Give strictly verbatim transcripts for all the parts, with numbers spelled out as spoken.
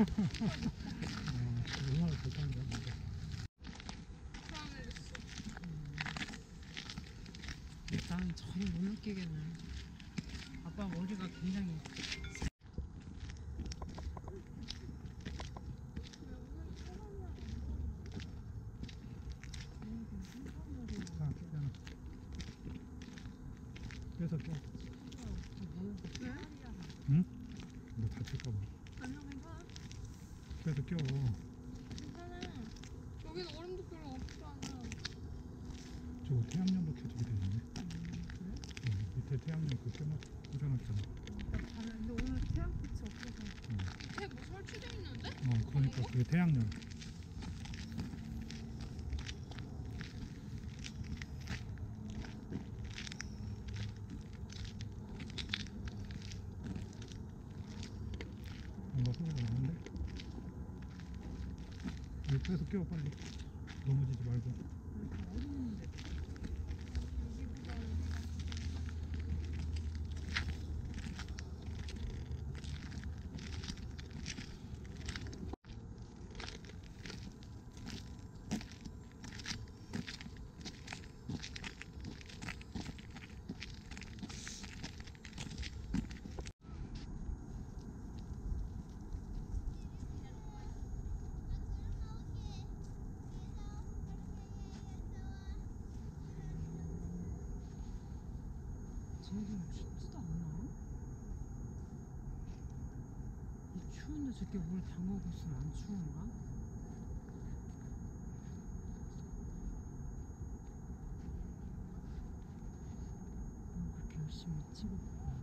얼마나 잘 타는 거야 진짜. 나는 전혀 못 느끼겠네. 아빠 머리가 굉장히 아, 괜찮아. 빼서 껴. 응? 뭐 다칠까봐. 아니야 괜찮아. 빼서 껴. 괜찮아. 여기는 얼음도 별로 없잖아. 저거 태양열로 켜지게 되는데. 음, 그래? 응, 밑에 태양열 그 켜놓 꽂아놨잖아. 근데 오늘 태양빛이 없어서. 응. 밑에 뭐 설치돼 있는데? 어, 그러니까 그게 태양열. 뭔가 소리가 나는데? 이거 빼서 껴 빨리. 넘어지지 말고. 어린인데. 쟤네들 춥지도 않나? 이 추운데 저렇게 물 담가고 있으면 안 추운가? 음, 그렇게 열심히 찍고 있구나.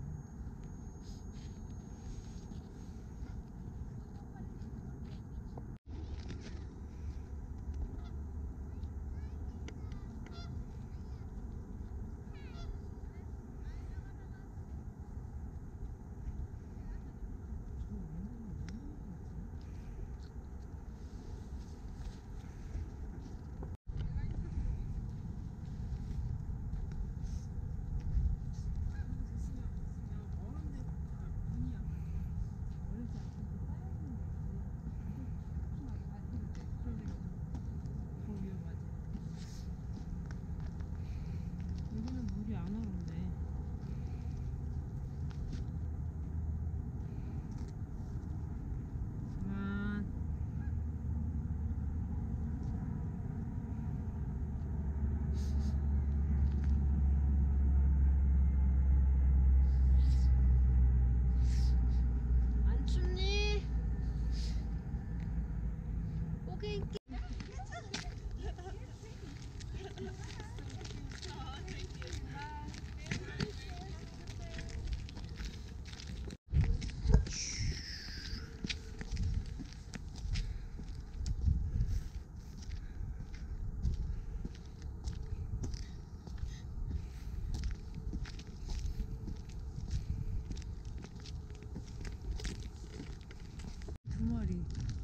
여기는 물이 안 얼었네. 그만. 안 춥니? 오케이. 두 마리.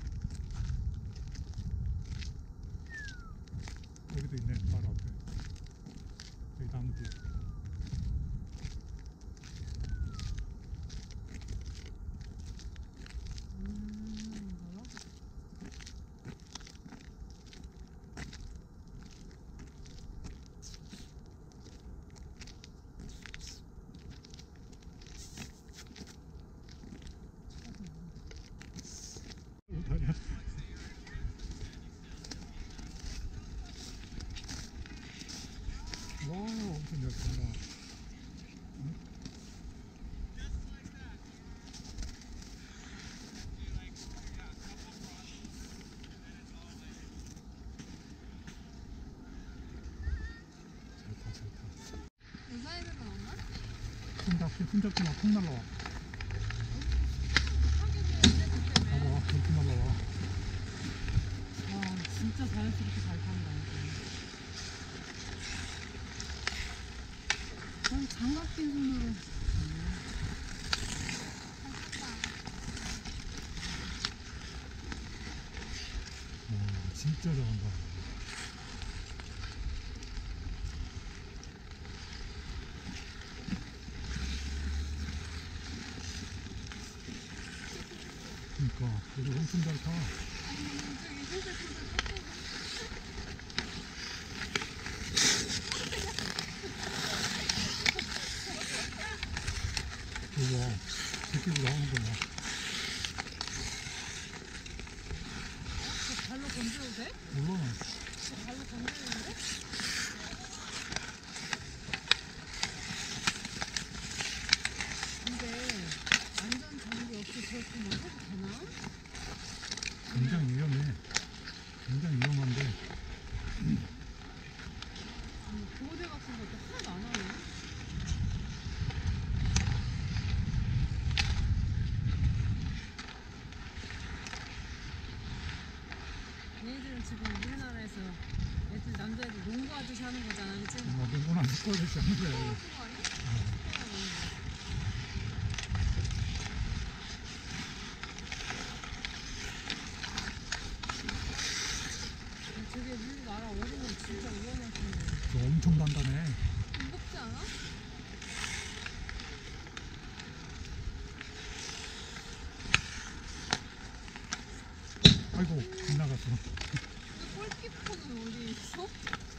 여기도 있네 바로 앞에. 여기 나무 뒤에. 음, 이거요? 다리야. 와 엄청 잘 탄다. 응? 잘 타, 잘 타. 여자애들은 없나? 손 잡지, 손 잡지 마, 콩 날라와. 하게 되는데 그때 왜? 봐봐, 이렇게 날라와. 와, 진짜 자연스럽게 잘 탄다. 난 장갑 낀 손으로. 와, 진짜 잘한다. 그니까. 여기 엄청 잘 타. 아니 저기 실제 그거 이거 새끼들 하는구나. 저 발로 건드려도 돼? 물론 저 발로 건드리는데? 근데 안전 장비 없이 저렇게 뭐 해도 되나? 굉장히 위험해. 굉장히 위험한데 아니, 보호대 같은 것도 하나도 안 하네. 얘네들은 지금 우리나라에서 애들 남자애들 농구하듯이 하는 거잖아, 그치? 뭐 농구나 축구하듯이 하는 거야. 그거 아니야? 저게 우리나라 오르면 진짜 위험할 텐데. 그거 엄청 단단해. 무겁지 않아? 아이고 빗나갔어. 근데 골키퍼는 어디 있어?